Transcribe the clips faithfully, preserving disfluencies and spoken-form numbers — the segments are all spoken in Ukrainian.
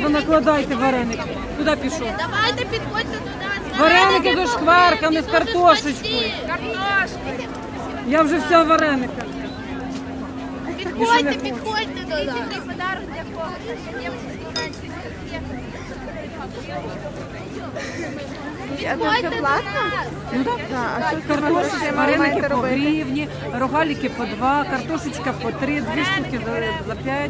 накладайте вареники. Куди пішов? Давайте підходьте туди. Вареники з шкварками, з картошечкою. Картошкою. Я вже вся в варениках. Підходьте, підходьте туди. Це подарунок для когось. А це все платно? Ну так, А що картошечка, ви вареники маєте по робити? гривні, рогалики по два, картошечка по три, дві штуки за, за п'ять.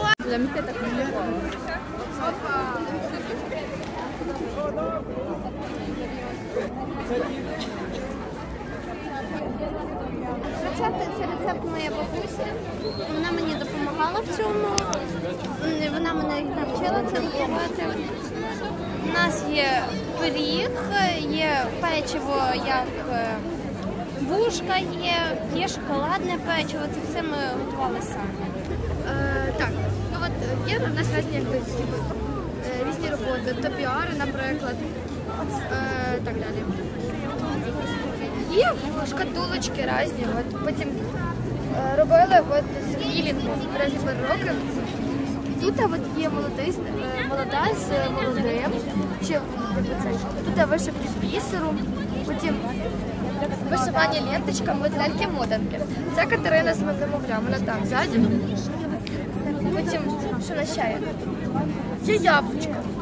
Рецепт – це рецепт моєї бабусі. Вона мені допомагала в цьому. Вона мене навчила це робити. У нас є пиріг, є печиво, як вушка є, є шоколадне печиво. Це все ми готували самі. Е, так, ну от є в нас різні якби, е, різні роботи, топіари, наприклад, е, так далі. Є шкатулочки різні, от потім е, робили от, з філінгу різні роки. Тут от є молодий, е, молода з молодим, ще якби це. Тут вишивки з бісеру, потім вишивання ленточками, от ляльки-мотанки. Це Катерина з Мовля, вона там ззаді. Потім, що на ще є? Є яблучка.